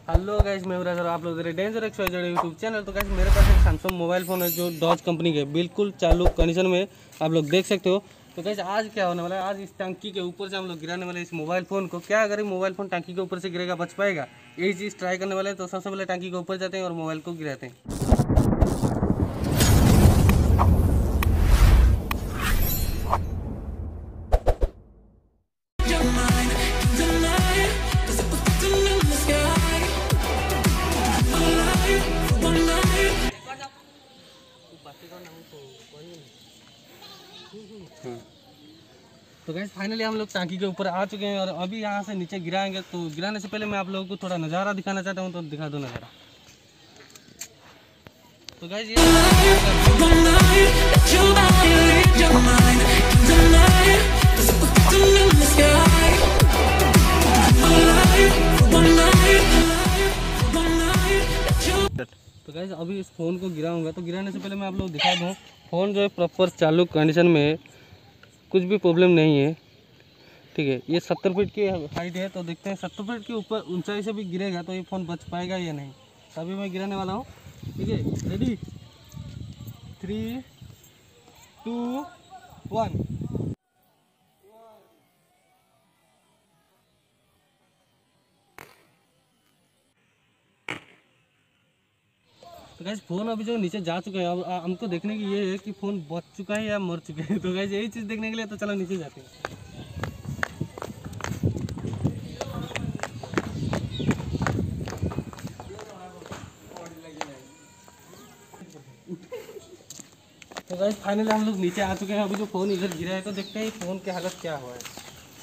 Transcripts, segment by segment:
Hello guys, मैं sir आप लोग डेंजर एक्सवाइजेड यूट्यूब चैनल। तो गाइस मेरे पास एक सैमसंग मोबाइल फ़ोन है जो डॉज कंपनी के बिल्कुल चालू कंडीशन में आप लोग देख सकते हो। तो गाइस आज क्या होने वाला है, आज इस टंकी के ऊपर से हम लोग गिराने वाले इस मोबाइल फ़ोन को। क्या अगर मोबाइल फ़ोन टंकी के ऊपर से गिरेगा, बच पाएगा? यही चीज़ ट्राई करने वाले हैं। तो सबसे पहले टंकी के ऊपर जाते हैं और मोबाइल को गिराते हैं। तो गाइस फाइनली हम लोग टांकी के ऊपर आ चुके हैं और अभी यहाँ से नीचे गिराएंगे। तो गिराने से पहले मैं आप लोगों को थोड़ा नज़ारा दिखाना चाहता हूँ, तो दिखा दो नज़ारा। तो गाइस ये तो गाइस अभी इस फ़ोन को गिराऊंगा। तो गिराने से पहले मैं आप लोग दिखा दूँ, फ़ोन जो है प्रॉपर चालू कंडीशन में है, कुछ भी प्रॉब्लम नहीं है। ठीक है, ये 70 फीट की हाइट है। तो देखते हैं 70 फीट के ऊपर ऊंचाई से भी गिरेगा तो ये फ़ोन बच पाएगा या नहीं। अभी मैं गिराने वाला हूँ। ठीक है, रेडी 3 2 1। तो गाइस फ़ोन अभी जो नीचे जा चुका है, अब हमको देखने की ये है कि फ़ोन बच चुका है या मर चुका है। तो गाइस यही चीज़ देखने के लिए तो चलो नीचे जाते हैं। तो गाइस फाइनली हम लोग नीचे आ चुके हैं। अभी जो फ़ोन इधर गिरा है तो देखते हैं फ़ोन की हालत क्या हुआ है।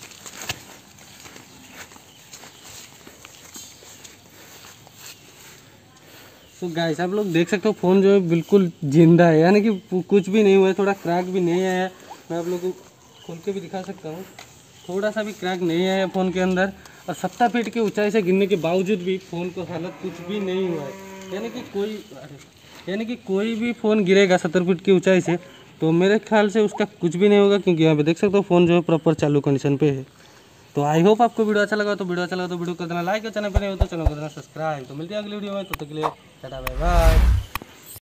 तो गाइस आप लोग देख सकते हो फ़ोन जो है बिल्कुल जिंदा है, यानी कि कुछ भी नहीं हुआ है, थोड़ा क्रैक भी नहीं आया है। मैं आप लोग को खोल के भी दिखा सकता हूँ, थोड़ा सा भी क्रैक नहीं आया है फ़ोन के अंदर। और 70 फीट की ऊंचाई से गिरने के बावजूद भी फ़ोन को हालत कुछ भी नहीं हुआ है। यानी कि कोई भी फ़ोन गिरेगा 70 फीट की ऊंचाई से तो मेरे ख्याल से उसका कुछ भी नहीं होगा, क्योंकि यहाँ पे देख सकते हो फ़ोन जो है प्रॉपर चालू कंडीशन पे है। तो आई होप आपको वीडियो अच्छा लगा। तो वीडियो कर देना लाइक और चैनल पर नहीं हो तो चैनल कर देना सब्सक्राइब। तो मिलते हैं अगली वीडियो में, तो तक के लिए टाटा बाय बाय।